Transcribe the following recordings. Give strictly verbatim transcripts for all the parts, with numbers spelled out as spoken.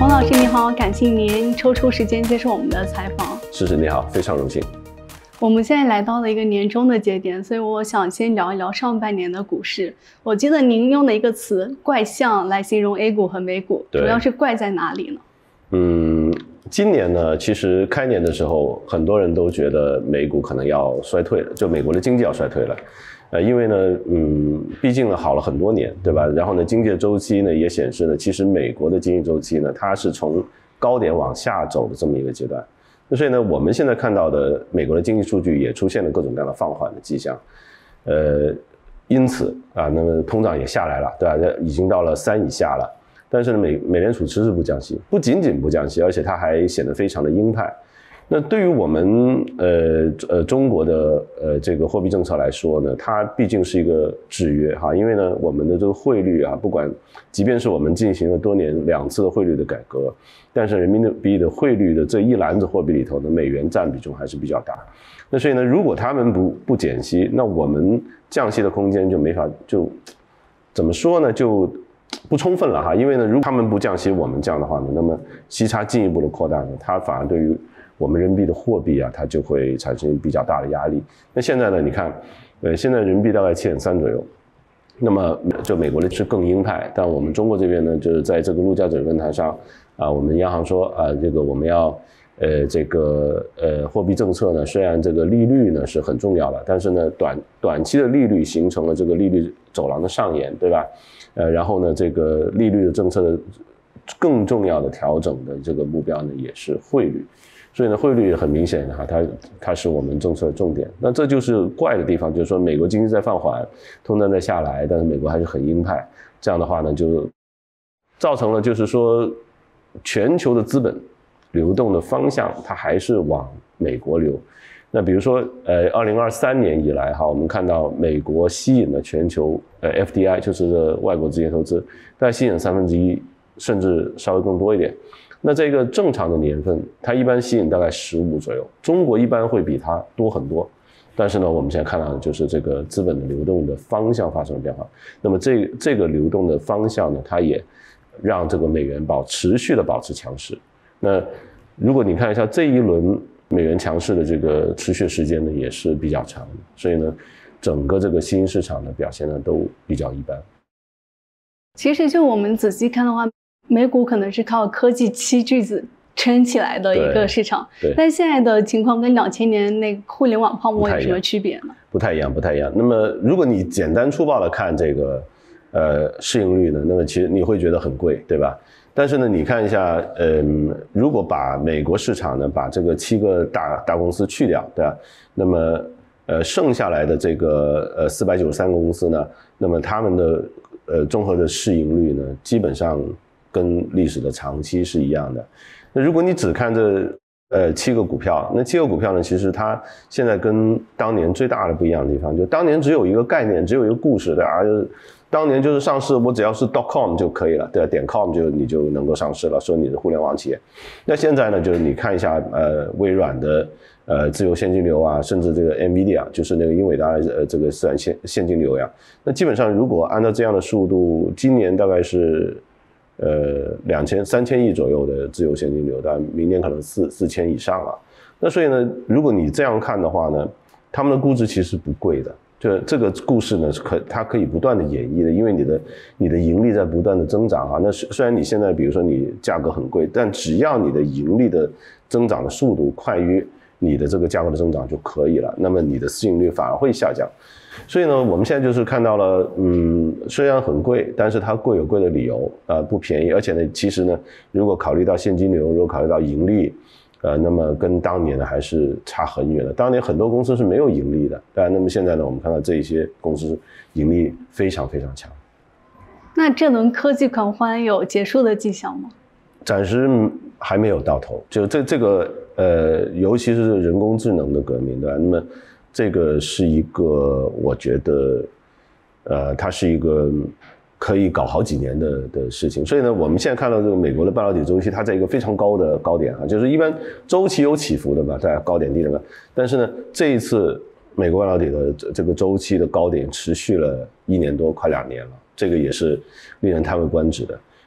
洪老师你好，感谢您抽出时间接受我们的采访。 诗诗你好，非常荣幸。 我们现在来到了一个年终的节点，所以我想先聊一聊上半年的股市。我记得您用的一个词“怪象”来形容 A 股和美股，主要是怪在哪里呢？ 嗯，今年呢，其实开年的时候，很多人都觉得美股可能要衰退了，就美国的经济要衰退了。呃，因为呢，嗯，毕竟呢好了很多年，对吧？然后呢，经济的周期呢也显示呢，其实美国的经济周期呢，它是从高点往下走的这么一个阶段。那所以呢，我们现在看到的美国的经济数据也出现了各种各样的放缓的迹象。呃，因此啊，那么通胀也下来了，对吧？已经到了三以下了。但是呢，美美联储迟迟不降息，不仅仅不降息，而且它还显得非常的鹰派。那对于我们呃呃中国的呃这个货币政策来说呢，它毕竟是一个制约哈，因为呢我们的这个汇率啊，不管即便是我们进行了多年两次的汇率的改革，但是人民币的汇率的这一篮子货币里头呢，美元占比重还是比较大。那所以呢，如果他们不不减息，那我们降息的空间就没法就怎么说呢，就不充分了哈。因为呢，如果他们不降息，我们降的话呢，那么息差进一步的扩大呢，它反而对于我们人民币的货币啊，它就会产生比较大的压力。那现在呢，你看，呃，现在人民币大概七点三左右，那么就美国的是更鹰派，但我们中国这边呢，就是在这个陆家嘴论坛上啊，我们央行说啊，这个我们要呃这个呃货币政策呢，虽然这个利率呢是很重要的，但是呢短短期的利率形成了这个利率走廊的上沿，对吧？呃，然后呢，这个利率的政策的更重要的调整的这个目标呢，也是汇率。所以呢，汇率很明显哈，它它是我们政策的重点。那这就是怪的地方，就是说美国经济在放缓，通胀在下来，但是美国还是很鹰派。这样的话呢，就造成了就是说全球的资本流动的方向，它还是往美国流。那比如说，呃，二零二三年以来哈，我们看到美国吸引了全球呃 F D I， 就是外国直接投资，大概吸引三分之一，甚至稍微更多一点。那这个正常的年份，它一般吸引大概十五左右，中国一般会比它多很多。但是呢，我们现在看到的就是这个资本的流动的方向发生了变化。那么这这个流动的方向呢，它也让这个美元保持续的保持强势。那如果你看一下这一轮美元强势的这个持续时间呢，也是比较长的。所以呢，整个这个新兴市场的表现呢都比较一般。 其实就我们仔细看的话，美股可能是靠科技七巨子撑起来的一个市场，但现在的情况跟两千年那个互联网泡沫有什么区别呢？ 不太一样，不太一样。那么如果你简单粗暴的看这个呃市盈率呢，那么其实你会觉得很贵，对吧？但是呢，你看一下，嗯，如果把美国市场呢，把这个七个大大公司去掉，对吧？那么呃剩下来的这个呃四百九十三个公司呢，那么他们的呃综合的市盈率呢，基本上跟历史的长期是一样的。那如果你只看这呃七个股票，那七个股票呢，其实它现在跟当年最大的不一样的地方，就当年只有一个概念，只有一个故事，对吧？当年就是上市，我只要是 .com 就可以了，对吧？点 .com 就你就能够上市了，说你是互联网企业。那现在呢，就是你看一下呃微软的呃自由现金流啊，甚至这个 Nvidia 就是那个英伟达的呃这个自然现现金流呀。那基本上如果按照这样的速度，今年大概是呃两千三千亿左右的自由现金流，但明年可能四四千以上了。那所以呢，如果你这样看的话呢，他们的估值其实不贵的。就这个故事呢，可它可以不断的演绎的，因为你的你的盈利在不断的增长啊。那虽然你现在比如说你价格很贵，但只要你的盈利的增长的速度快于你的这个价格的增长就可以了，那么你的市盈率反而会下降。所以呢，我们现在就是看到了，嗯，虽然很贵，但是它贵有贵的理由啊、呃，不便宜。而且呢，其实呢，如果考虑到现金流，如果考虑到盈利。呃，那么跟当年呢还是差很远的。当年很多公司是没有盈利的，但那么现在呢，我们看到这一些公司盈利非常非常强。 那这轮科技狂欢有结束的迹象吗？ 暂时还没有到头。就这这个呃，尤其是人工智能的革命，对吧？那么这个是一个，我觉得，呃，它是一个可以搞好几年的的事情。所以呢，我们现在看到这个美国的半导体周期，它在一个非常高的高点啊，就是一般周期有起伏的嘛，在高点低点嘛。但是呢，这一次美国半导体的这个周期的高点持续了一年多，快两年了，这个也是令人叹为观止的。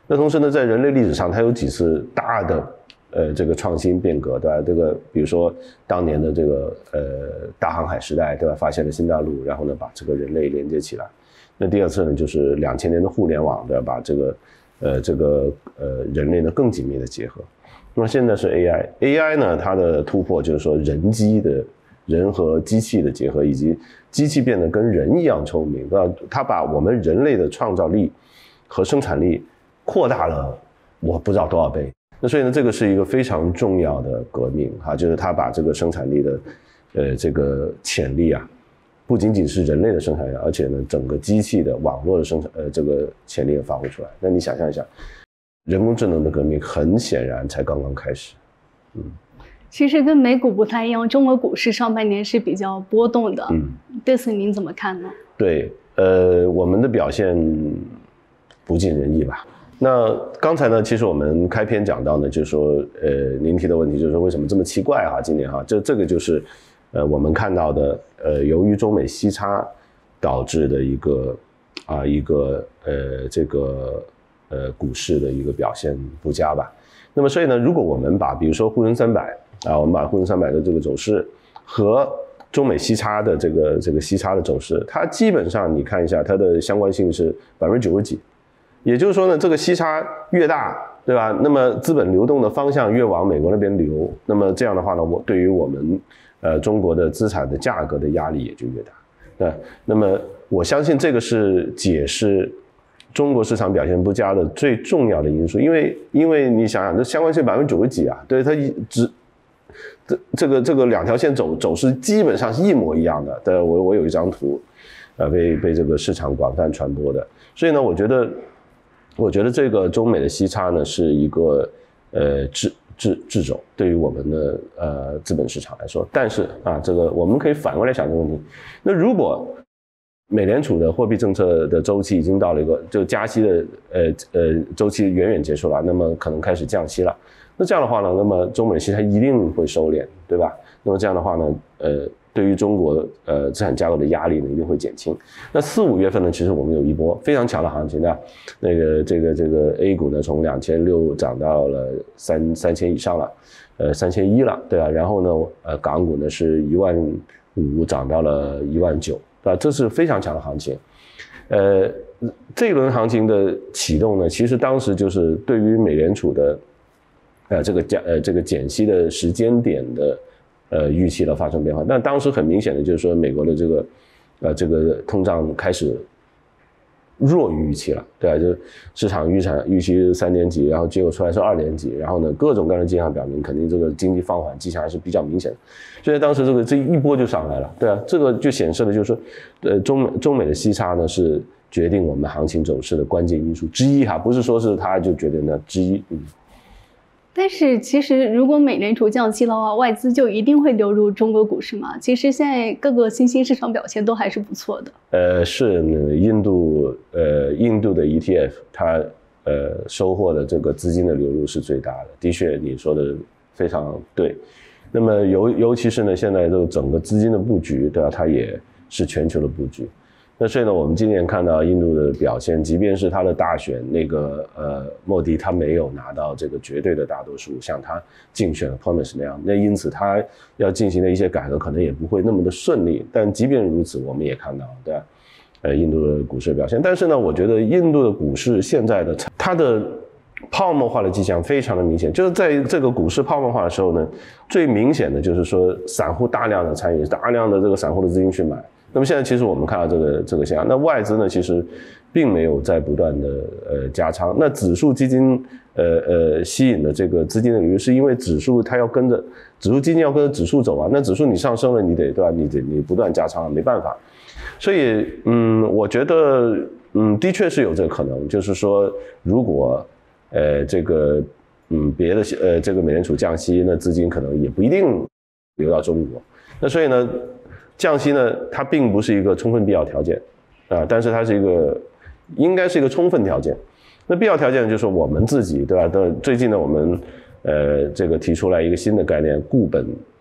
那同时呢，在人类历史上，它有几次大的呃这个创新变革，对吧？这个比如说当年的这个呃大航海时代，对吧？发现了新大陆，然后呢把这个人类连接起来。那第二次呢，就是两千年的互联网，对吧？把这个呃这个呃人类呢更紧密的结合。那么现在是 A I，A I 呢它的突破就是说人机的人和机器的结合，以及机器变得跟人一样聪明，对吧？它把我们人类的创造力和生产力扩大了我不知道多少倍。那所以呢，这个是一个非常重要的革命哈，就是它把这个生产力的呃这个潜力啊，不仅仅是人类的生产力，而且呢整个机器的网络的生产呃这个潜力也发挥出来。那你想象一下，人工智能的革命很显然才刚刚开始。嗯， 其实跟美股不太一样，中国股市上半年是比较波动的。 嗯， 对此您怎么看呢？ 对，呃，我们的表现不尽人意吧。那刚才呢，其实我们开篇讲到呢，就是说，呃，您提的问题就是说为什么这么奇怪哈，今年哈，这这个就是，呃，我们看到的，呃，由于中美息差导致的一个啊一个呃这个呃股市的一个表现不佳吧。那么所以呢，如果我们把比如说沪深三百啊，我们把沪深三百的这个走势和中美息差的这个这个息差的走势，它基本上你看一下它的相关性是百分之九十几。也就是说呢，这个息差越大，对吧？那么资本流动的方向越往美国那边流，那么这样的话呢，我对于我们呃中国的资产的价格的压力也就越大。对，那么我相信这个是解释中国市场表现不佳的最重要的因素，因为因为你想想，这相关性百分之九十几啊，对它只这这个这个两条线走走势基本上是一模一样的。对，我我有一张图，呃，被被这个市场广泛传播的，所以呢，我觉得。我觉得这个中美的息差呢是一个呃掣掣掣肘，对于我们的呃资本市场来说。但是啊，这个我们可以反过来想这个问题：那如果美联储的货币政策的周期已经到了一个就加息的呃呃周期远远结束了，那么可能开始降息了。那这样的话呢，那么中美息差一定会收敛，对吧？那么这样的话呢，呃。对于中国呃资产架构的压力呢一定会减轻。那四五月份呢，其实我们有一波非常强的行情的，那个这个这个 A 股呢从两千六涨到了三三千以上了，呃三千一了，对吧？然后呢，呃港股呢是一万五涨到了一万九，对吧？这是非常强的行情。呃，这一轮行情的启动呢，其实当时就是对于美联储的呃这个加呃这个减息的时间点的。呃，预期的发生变化，但当时很明显的就是说，美国的这个，呃，这个通胀开始弱于预期了，对吧？就市场预产预期三点几，然后结果出来是二点几，然后呢，各种各样的迹象表明，肯定这个经济放缓迹象还是比较明显的，所以当时这个这一波就上来了，对啊，这个就显示了就是说，呃，中美中美的息差呢是决定我们行情走势的关键因素之一哈，不是说是它就决定的之一，嗯。 但是其实如果美联储降息的话，外资就一定会流入中国股市嘛？其实现在各个新兴市场表现都还是不错的。 呃，是印度呃印度的 E T F 它呃收获的这个资金的流入是最大的，的确你说的非常对。那么尤尤其是呢，现在这个整个资金的布局，对吧？它也是全球的布局。那所以呢，我们今年看到印度的表现，即便是他的大选那个呃莫迪他没有拿到这个绝对的大多数，像他竞选的 Economist 那样，那因此他要进行的一些改革可能也不会那么的顺利。但即便如此，我们也看到，对吧？呃，印度的股市表现。但是呢，我觉得印度的股市现在的它的泡沫化的迹象非常的明显，就是在这个股市泡沫化的时候呢，最明显的就是说散户大量的参与，大量的这个散户的资金去买。那么现在其实我们看到这个这个现象，那外资呢其实并没有在不断的呃加仓，那指数基金呃呃吸引的这个资金的流入，是因为指数它要跟着指数基金要跟着指数走啊，那指数你上升了，你得对吧？你得你不断加仓啊，没办法。所以嗯，我觉得嗯的确是有这个可能，就是说如果呃这个嗯别的呃这个美联储降息，那资金可能也不一定流到中国，那所以呢。降息呢，它并不是一个充分必要条件，啊，但是它是一个应该是一个充分条件。那必要条件就是我们自己，对吧？最近呢，我们呃这个提出来一个新的概念，固本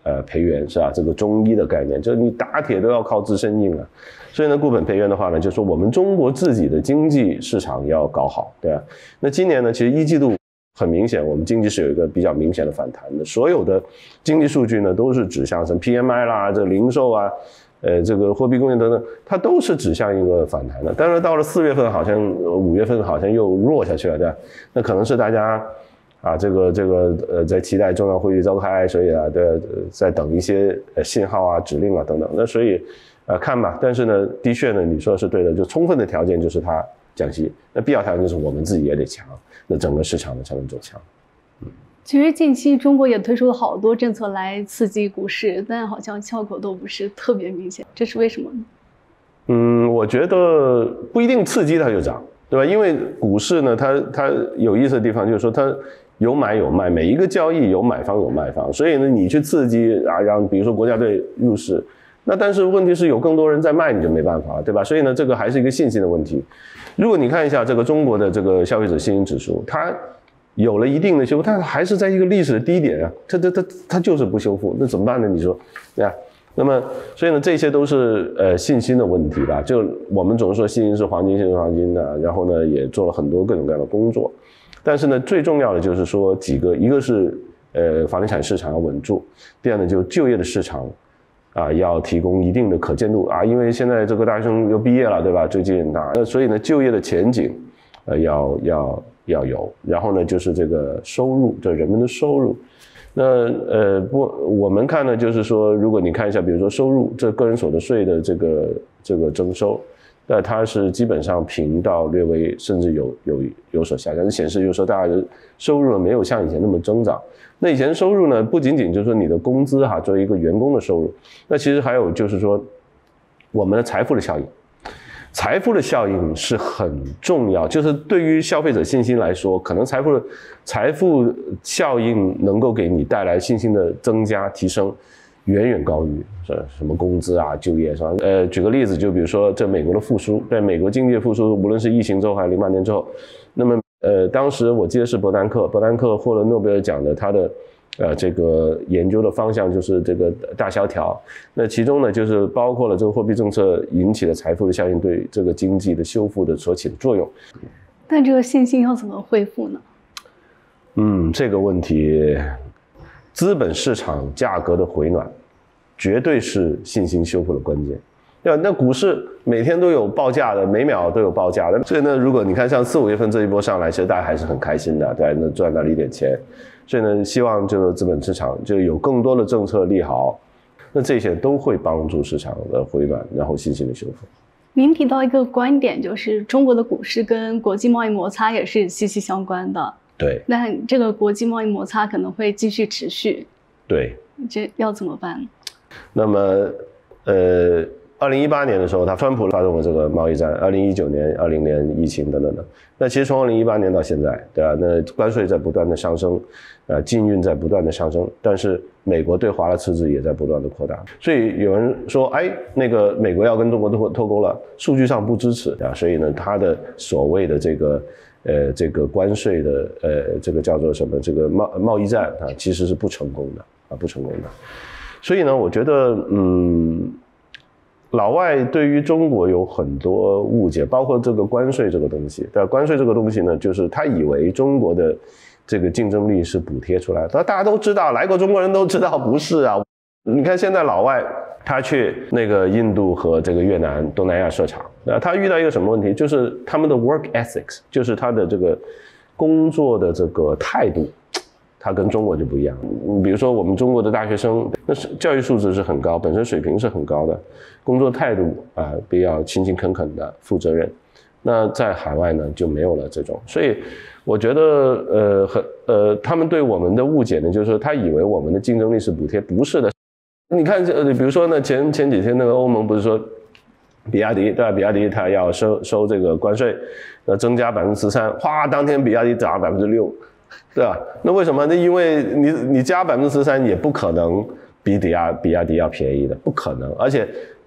呃培元是吧？这个中医的概念，就是你打铁都要靠自身硬啊。所以呢，固本培元的话呢，就是说我们中国自己的经济市场要搞好，对吧？那今年呢，其实一季度很明显，我们经济是有一个比较明显的反弹的，所有的经济数据呢都是指向什么 P M I 啦，这零售啊。呃，这个货币供应等等，它都是指向一个反弹的。但是到了四月份，好像五月份好像又弱下去了，对吧？那可能是大家啊，这个这个呃，在期待重要会议召开，所以啊，对，呃、在等一些呃信号啊、指令啊等等。那所以啊、呃，看吧。但是呢，的确呢，你说的是对的，就充分的条件就是它降息，那必要条件就是我们自己也得强，那整个市场呢才能走强。嗯。 其实近期中国也推出了好多政策来刺激股市，但好像效果都不是特别明显，这是为什么呢？ 嗯，我觉得不一定刺激它就涨，对吧？因为股市呢，它它有意思的地方就是说它有买有卖，每一个交易有买方有卖方，所以呢，你去刺激啊，让比如说国家队入市，那但是问题是有更多人在卖，你就没办法了，对吧？所以呢，这个还是一个信心的问题。如果你看一下这个中国的这个消费者信心指数，它有了一定的修复，但还是在一个历史的低点啊，它它它它就是不修复，那怎么办呢？你说，对吧？那么，所以呢，这些都是呃信心的问题吧。就我们总是说信心是黄金，信心是黄金的，然后呢，也做了很多各种各样的工作，但是呢，最重要的就是说几个，一个是呃房地产市场要稳住，第二呢，就就业的市场啊要提供一定的可见度啊，因为现在这个大学生又毕业了，对吧？最近啊，那所以呢，就业的前景呃要要。要有，然后呢，就是这个收入，这人们的收入。那呃不，我们看呢，就是说，如果你看一下，比如说收入，这个人所得税的这个这个征收，那它是基本上平到略微，甚至有有有所下降，显示就是说大家的收入呢没有像以前那么增长。那以前收入呢，不仅仅就是说你的工资哈，作为一个员工的收入，那其实还有就是说我们的财富的效应。财富的效应是很重要，就是对于消费者信心来说，可能财富的财富效应能够给你带来信心的增加提升，远远高于什么工资啊、就业是吧？呃，举个例子，就比如说这美国的复苏，在美国经济复苏，无论是疫情之后还是零八年之后，那么呃，当时我记得是伯南克，伯南克获了诺贝尔奖的，他的。呃，这个研究的方向就是这个大萧条，那其中呢，就是包括了这个货币政策引起的财富的效应对这个经济的修复的所起的作用。 但这个信心要怎么恢复呢？ 嗯，这个问题，资本市场价格的回暖，绝对是信心修复的关键。对吧？那股市每天都有报价的，每秒都有报价的，所以呢，如果你看像四五月份这一波上来，其实大家还是很开心的，对，能赚到了一点钱。所以呢，希望这个资本市场就有更多的政策利好，那这些都会帮助市场的回暖，然后信心的修复。 您提到一个观点，就是中国的股市跟国际贸易摩擦也是息息相关的。 对。 那这个国际贸易摩擦可能会继续持续。 对。 这要怎么办？ 那么，呃。二零一八年的时候，他川普发动了这个贸易战。二零一九年、二零年疫情等等的。那其实从二零一八年到现在，对吧？那关税在不断的上升，呃，禁运在不断的上升，但是美国对华的赤字也在不断的扩大。所以有人说，哎，那个美国要跟中国脱脱钩了，数据上不支持，对吧？所以呢，他的所谓的这个呃这个关税的呃这个叫做什么这个贸贸易战啊，其实是不成功的啊，不成功的。所以呢，我觉得嗯。老外对于中国有很多误解，包括这个关税这个东西。对吧？关税这个东西呢，就是他以为中国的这个竞争力是补贴出来的，大家都知道，来过中国人都知道不是啊。你看现在老外他去那个印度和这个越南、东南亚设厂，那他遇到一个什么问题？就是他们的 work ethics， 就是他的这个工作的这个态度。它跟中国就不一样，比如说我们中国的大学生，那是教育素质是很高，本身水平是很高的，工作态度啊比较勤勤恳恳的、负责任。那在海外呢就没有了这种，所以我觉得呃很呃他们对我们的误解呢，就是说他以为我们的竞争力是补贴，不是的。你看呃比如说呢前前几天那个欧盟不是说比亚迪对吧？比亚迪它要收收这个关税，呃增加百分之十三，哗，当天比亚迪涨了百分之六。对吧？那为什么？那因为你你加百分之十三也不可能比比亚比亚迪要便宜的，不可能。而且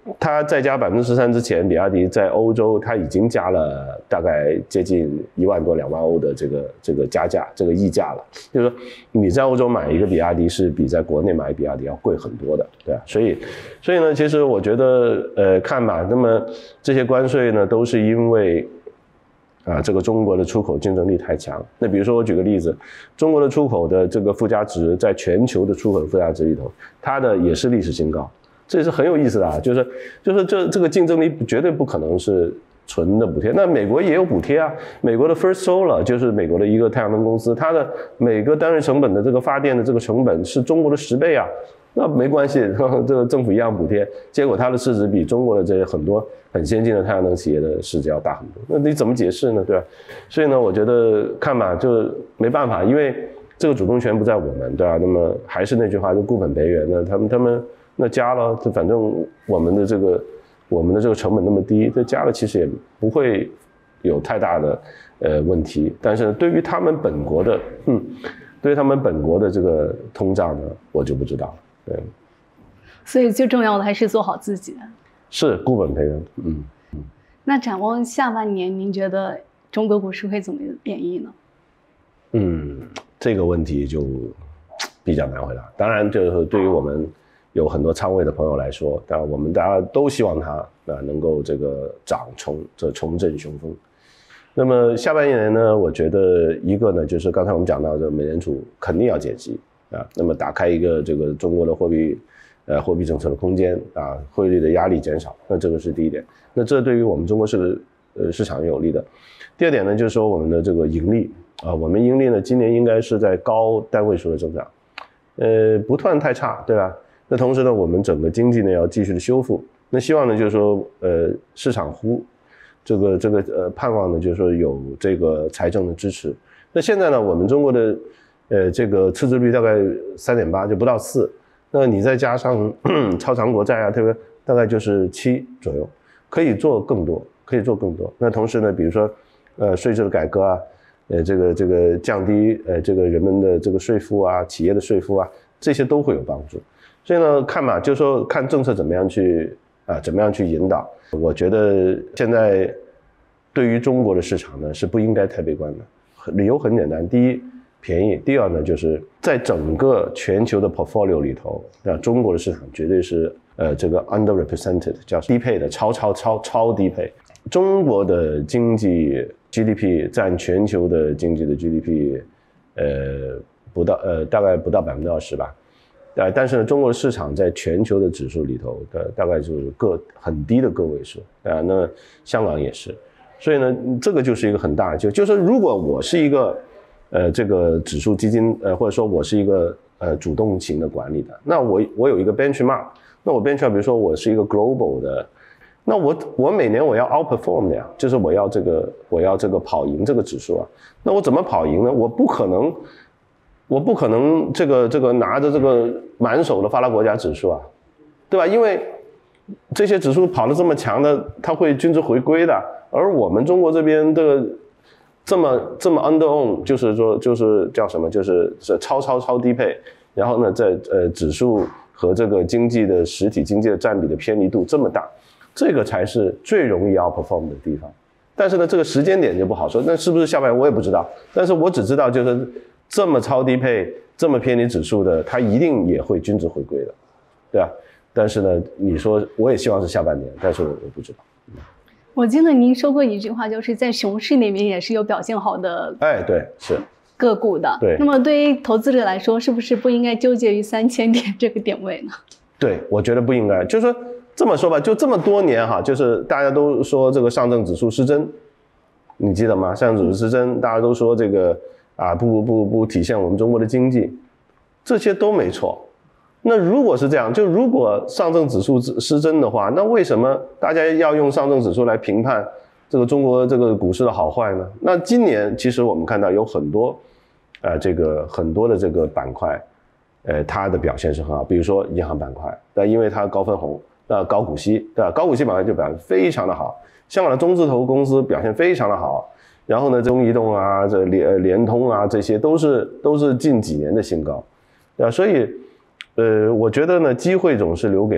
它在加百分之十三之前，比亚迪在欧洲它已经加了大概接近一万多两万欧的这个这个加价，这个溢价了。就是说你在欧洲买一个比亚迪是比在国内买比亚迪要贵很多的，对吧？所以所以呢，其实我觉得呃看吧，那么这些关税呢都是因为啊这个中国的出口竞争力太强。那比如说我举个例子，中国的出口的这个附加值在全球的出口附加值里头，它的也是历史新高。这也是很有意思的啊，就是就是这这个竞争力绝对不可能是纯的补贴。那美国也有补贴啊，美国的 First Solar 就是美国的一个太阳能公司，它的每个单位成本的这个发电的这个成本是中国的十倍啊，那没关系，这个政府一样补贴，结果它的市值比中国的这些很多很先进的太阳能企业的市值要大很多，那你怎么解释呢？对吧？所以呢，我觉得看吧，就没办法，因为这个主动权不在我们，对吧？那么还是那句话，就固本培元呢，他们他们。那加了，反正我们的这个我们的这个成本那么低，这加了其实也不会有太大的呃问题。但是对于他们本国的，嗯，对于他们本国的这个通胀呢，我就不知道了。对， 所以最重要的还是做好自己。 是固本培元，嗯嗯。 那展望下半年，您觉得中国股市会怎么演绎呢？嗯， 这个问题就比较难回答。当然，就是对于我们。有很多仓位的朋友来说，当然我们大家都希望它啊能够这个涨重这重振雄风。那么下半年呢，我觉得一个呢就是刚才我们讲到的美联储肯定要减息啊，那么打开一个这个中国的货币呃货币政策的空间啊，汇率的压力减少，那这个是第一点。那这对于我们中国市呃市场有利的。第二点呢，就是说我们的这个盈利啊，我们盈利呢今年应该是在高单位数的增长，呃不算太差，对吧？那同时呢，我们整个经济呢要继续的修复。那希望呢，就是说，呃，市场呼这个这个呃盼望呢，就是说有这个财政的支持。那现在呢，我们中国的呃这个赤字率大概 三点八， 就不到四。那你再加上超长国债啊，特别大概就是七左右，可以做更多，可以做更多。那同时呢，比如说呃税制的改革啊，呃这个这个降低呃这个人们的这个税负啊，企业的税负啊，这些都会有帮助。所以呢，看嘛，就是说看政策怎么样去啊，怎么样去引导。我觉得现在对于中国的市场呢是不应该太悲观的，理由很简单：第一，便宜；第二呢，就是在整个全球的 portfolio 里头，那中国的市场绝对是呃这个 underrepresented， 叫低配的，超超超超低配。中国的经济 G D P 占全球的经济的 G D P， 呃不到呃大概不到百分之二十吧。呃，但是呢，中国的市场在全球的指数里头的大概就是个很低的个位数啊、呃。那香港也是，所以呢，这个就是一个很大的就就是如果我是一个呃这个指数基金呃或者说我是一个呃主动型的管理的，那我我有一个 benchmark， 那我 benchmark 比如说我是一个 global 的，那我我每年我要 outperform 的呀，就是我要这个我要这个跑赢这个指数啊。那我怎么跑赢呢？我不可能。我不可能这个这个拿着这个满手的发达国家指数啊，对吧？因为这些指数跑得这么强的，它会均值回归的。而我们中国这边的这么这么 under own， 就是说就是叫什么？就是是超超超低配。然后呢，在呃指数和这个经济的实体经济的占比的偏离度这么大，这个才是最容易 outperform 的地方。但是呢，这个时间点就不好说。那是不是下半年我也不知道。但是我只知道就是。这么超低配、这么偏离指数的，它一定也会均值回归的，对吧？但是呢，你说我也希望是下半年，但是我我不知道。 我记得您说过一句话，就是在熊市里面也是有表现好的， 哎，对，是个股的。 对。 那么对于投资者来说，是不是不应该纠结于三千点这个点位呢？ 对，我觉得不应该。就是说这么说吧，就这么多年哈，就是大家都说这个上证指数失真，你记得吗？上证指数失真，大家都说这个。啊，不不不体现我们中国的经济，这些都没错。那如果是这样，就如果上证指数失真的话，那为什么大家要用上证指数来评判这个中国这个股市的好坏呢？那今年其实我们看到有很多，呃，这个很多的这个板块，呃，它的表现是很好，比如说银行板块，那因为它高分红，那高股息，对吧？高股息板块就表现非常的好，香港的中字头公司表现非常的好。然后呢，中移动啊，这联联通啊，这些都是都是近几年的新高，对吧？所以，呃，我觉得呢，机会总是留给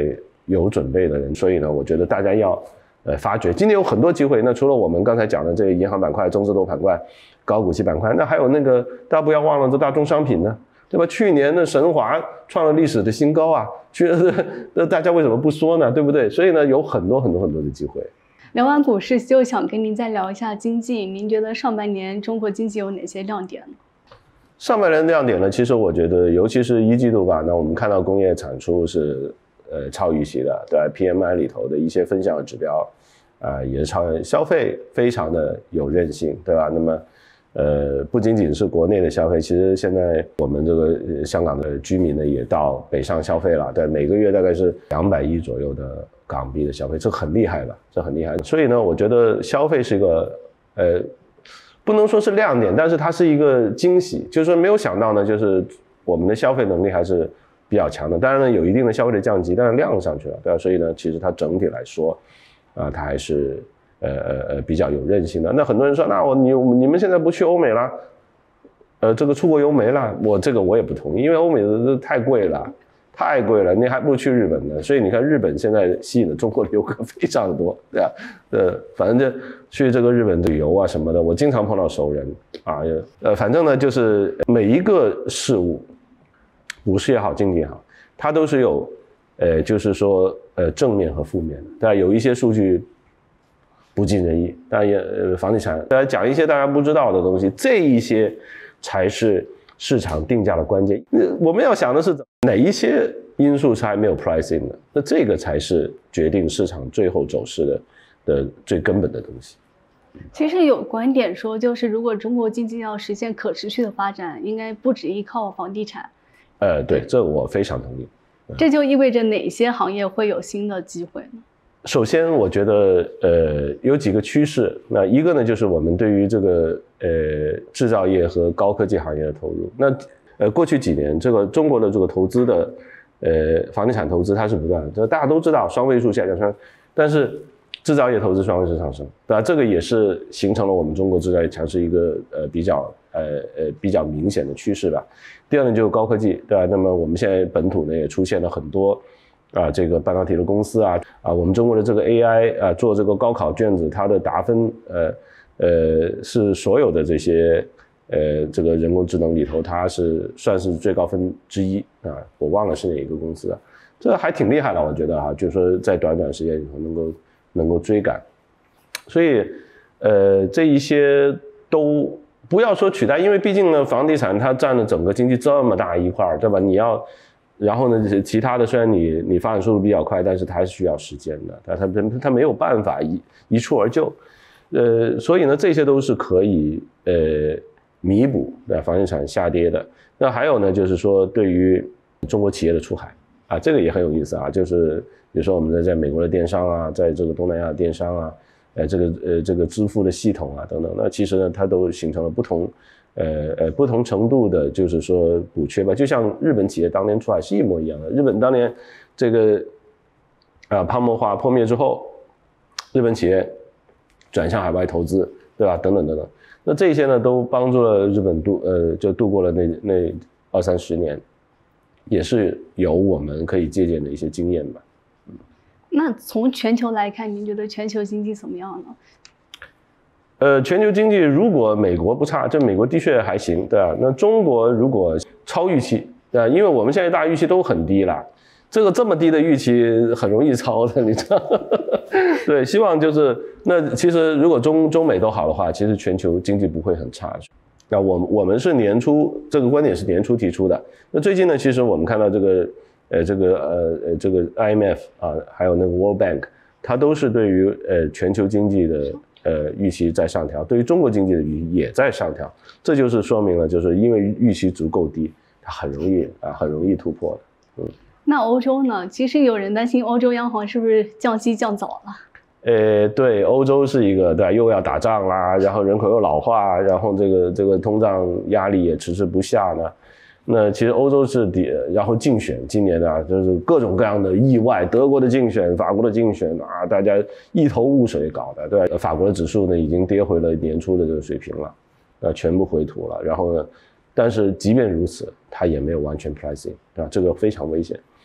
有准备的人，所以呢，我觉得大家要呃发掘，今年有很多机会。那除了我们刚才讲的这个银行板块、中字头板块、高股息板块，那还有那个大家不要忘了这大宗商品呢，对吧？去年的神华创了历史的新高啊，去那大家为什么不说呢？对不对？所以呢，有很多很多很多的机会。 聊完股市，就想跟您再聊一下经济。您觉得上半年中国经济有哪些亮点呢？ 上半年亮点呢，其实我觉得，尤其是一季度吧，那我们看到工业产出是呃超预期的，对 P M I 里头的一些分项指标啊、呃、也是超，消费非常的有韧性，对吧？那么呃不仅仅是国内的消费，其实现在我们这个、呃、香港的居民呢也到北上消费了，对，每个月大概是两百亿左右的港币的消费，这很厉害了，这很厉害。所以呢，我觉得消费是一个呃。不能说是亮点，但是它是一个惊喜，就是说没有想到呢，就是我们的消费能力还是比较强的。当然呢，有一定的消费的降级，但是量上去了，对吧？所以呢，其实它整体来说，啊、呃，它还是呃呃呃比较有韧性的。那很多人说，那我你你们现在不去欧美了，呃，这个出国游没了，我这个我也不同意，因为欧美的太贵了。太贵了，你还不如去日本呢。所以你看，日本现在吸引的中国游客非常的多，对吧？呃，反正就去这个日本旅游啊什么的，我经常碰到熟人啊。呃，反正呢，就是每一个事物，股市也好，经济也好，它都是有，呃，就是说，呃，正面和负面的。对吧？有一些数据不尽人意，当然也，呃，房地产，大家讲一些大家不知道的东西，这一些才是市场定价的关键。我们要想的是哪一些因素是还没有 price in 的，那这个才是决定市场最后走势的的最根本的东西。 其实有观点说，就是如果中国经济要实现可持续的发展，应该不只依靠房地产。 呃，对，这我非常同意。 这就意味着哪些行业会有新的机会呢？ 首先，我觉得呃有几个趋势。那一个呢，就是我们对于这个呃制造业和高科技行业的投入。那呃过去几年，这个中国的这个投资的呃房地产投资它是不断的，这大家都知道双位数下降，但是制造业投资双位数上升，对吧？这个也是形成了我们中国制造业强势一个呃比较呃呃比较明显的趋势吧。第二呢，就是高科技，对吧？那么我们现在本土呢也出现了很多。啊，这个半导体的公司啊，啊，我们中国的这个 A I 啊，做这个高考卷子，它的答分，呃，呃，是所有的这些，呃，这个人工智能里头，它是算是最高分之一啊，我忘了是哪一个公司啊，这还挺厉害的，我觉得哈、啊，就是说在短短时间里头能够能够追赶，所以，呃，这一些都不要说取代，因为毕竟呢，房地产它占了整个经济这么大一块，对吧？你要。然后呢，其他的虽然你你发展速度比较快，但是它还是需要时间的，它它它没有办法一一蹴而就，呃，所以呢，这些都是可以呃弥补对房地产下跌的。那还有呢，就是说对于中国企业的出海啊，这个也很有意思啊，就是比如说我们在在美国的电商啊，在这个东南亚的电商啊，呃，这个呃这个支付的系统啊等等，那其实呢，它都形成了不同。呃呃，不同程度的，就是说补缺吧，就像日本企业当年出海是一模一样的。日本当年这个啊泡沫化破灭之后，日本企业转向海外投资，对吧？等等等等，那这些呢都帮助了日本度呃就度过了那那二三十年，也是有我们可以借鉴的一些经验吧。 嗯，那从全球来看，您觉得全球经济怎么样呢？ 呃，全球经济如果美国不差，这美国的确还行，对吧？那中国如果超预期，对吧？因为我们现在大家预期都很低了，这个这么低的预期很容易超的，你知道？对，希望就是那其实如果中中美都好的话，其实全球经济不会很差。那我们我们是年初这个观点是年初提出的，那最近呢，其实我们看到这个呃这个呃呃这个 I M F 啊，还有那个 World Bank， 它都是对于呃全球经济的。呃，预期在上调，对于中国经济的预期也在上调，这就是说明了，就是因为预期足够低，它很容易啊，很容易突破的。嗯， 那欧洲呢？其实有人担心欧洲央行是不是降息降早了？ 呃，对，欧洲是一个对吧，又要打仗啦，然后人口又老化，然后这个这个通胀压力也迟迟不下呢。那其实欧洲是底，然后竞选今年啊，就是各种各样的意外，德国的竞选，法国的竞选啊，大家一头雾水搞的，对吧？法国的指数呢已经跌回了年初的这个水平了，呃，全部回吐了。然后呢，但是即便如此，它也没有完全 pricing，对吧？这个非常危险。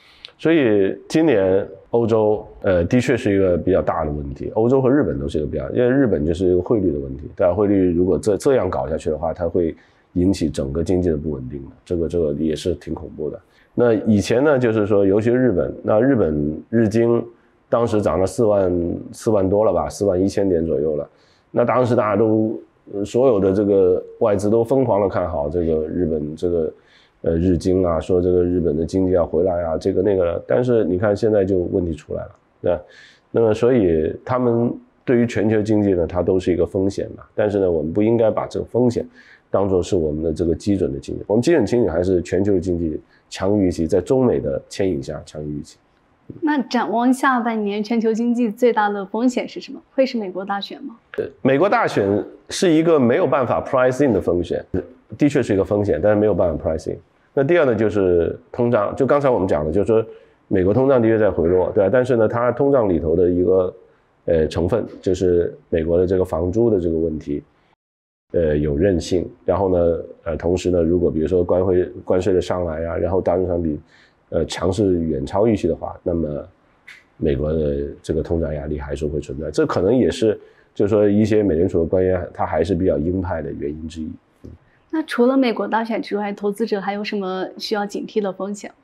所以今年欧洲呃的确是一个比较大的问题，欧洲和日本都是一个比较，因为日本就是一个汇率的问题，对吧？汇率如果这这样搞下去的话，它会引起整个经济的不稳定的，这个这个也是挺恐怖的。那以前呢，就是说，尤其是日本，那日本日经当时涨了四万四万多了吧，四万一千点左右了。那当时大家都所有的这个外资都疯狂的看好这个日本这个呃日经啊，说这个日本的经济要回来啊，这个那个。但是你看现在就问题出来了，对吧？那么所以他们对于全球经济呢，它都是一个风险嘛。但是呢，我们不应该把这个风险当作是我们的这个基准的经济，我们基准经济还是全球的经济强于预期，在中美的牵引下强于预期。 那展望下半年全球经济最大的风险是什么？会是美国大选吗？ 美国大选是一个没有办法 price in 的风险，的确是一个风险，但是没有办法 price in。那第二呢，就是通胀，就刚才我们讲的，就是说美国通胀的确在回落，对吧？但是呢，它通胀里头的一个呃成分就是美国的这个房租的这个问题。呃，有韧性，然后呢，呃，同时呢，如果比如说关税关税的上来啊，然后大宗商品，呃，强势远超预期的话，那么美国的这个通胀压力还是会存在，这可能也是，就是说一些美联储的官员他还是比较鹰派的原因之一。嗯、 那除了美国大选之外，投资者还有什么需要警惕的风险？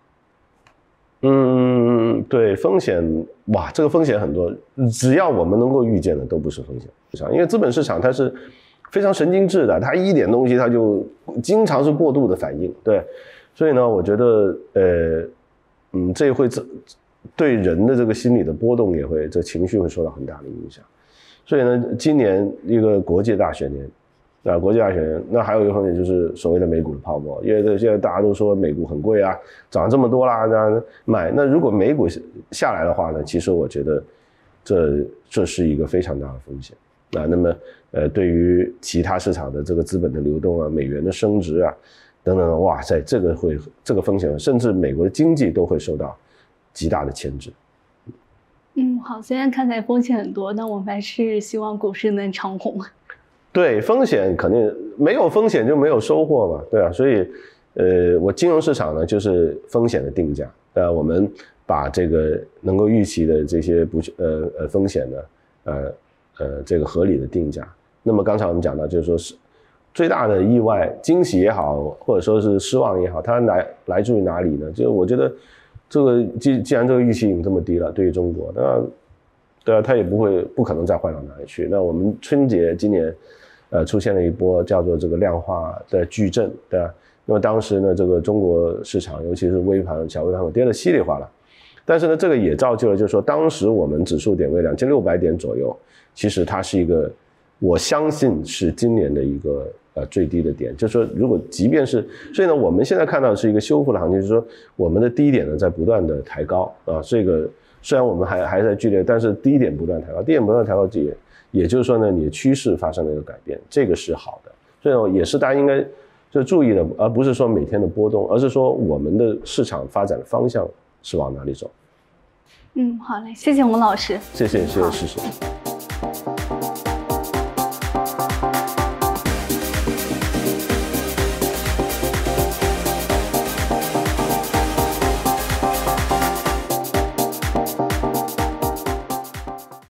嗯，对，风险，哇，这个风险很多，只要我们能够预见的都不是风险，因为资本市场它是非常神经质的，它一点东西它就经常是过度的反应，对，所以呢，我觉得，呃，嗯，这会对人的这个心理的波动也会，这情绪会受到很大的影响。所以呢，今年一个国际大选年，啊，国际大选年，那还有一个风险就是所谓的美股的泡沫，因为这现在大家都说美股很贵啊，涨了这么多啦，那买，那如果美股下来的话呢，其实我觉得这这是一个非常大的风险。啊，那么呃，对于其他市场的这个资本的流动啊，美元的升值啊，等等，哇塞，这个会这个风险，甚至美国的经济都会受到极大的牵制。 嗯，好，虽然看起来风险很多，但我们还是希望股市能长红。 对，风险肯定没有风险就没有收获嘛，对啊，所以呃，我金融市场呢就是风险的定价，呃，我们把这个能够预期的这些不呃呃风险呢，呃。呃，这个合理的定价。那么刚才我们讲到，就是说是最大的意外、惊喜也好，或者说是失望也好，它来来自于哪里呢？就我觉得，这个既既然这个预期已经这么低了，对于中国，那对啊，它也不会不可能再坏到哪里去。那我们春节今年，呃，出现了一波叫做这个量化的巨震，对吧？那么当时呢，这个中国市场，尤其是微盘、小微盘，跌得稀里哗啦。但是呢，这个也造就了，就是说，当时我们指数点位两千六百点左右，其实它是一个，我相信是今年的一个呃最低的点。就是说，如果即便是，所以呢，我们现在看到的是一个修复的行情，就是说，我们的低点呢在不断的抬高啊。这个虽然我们还还在剧烈，但是低点不断抬高，低点不断抬高也也就是说呢，你的趋势发生了一个改变，这个是好的。所以呢，也是大家应该就注意的，而不是说每天的波动，而是说我们的市场发展的方向是往哪里走。 嗯，好嘞，谢谢洪老师。 谢谢，谢谢，谢谢。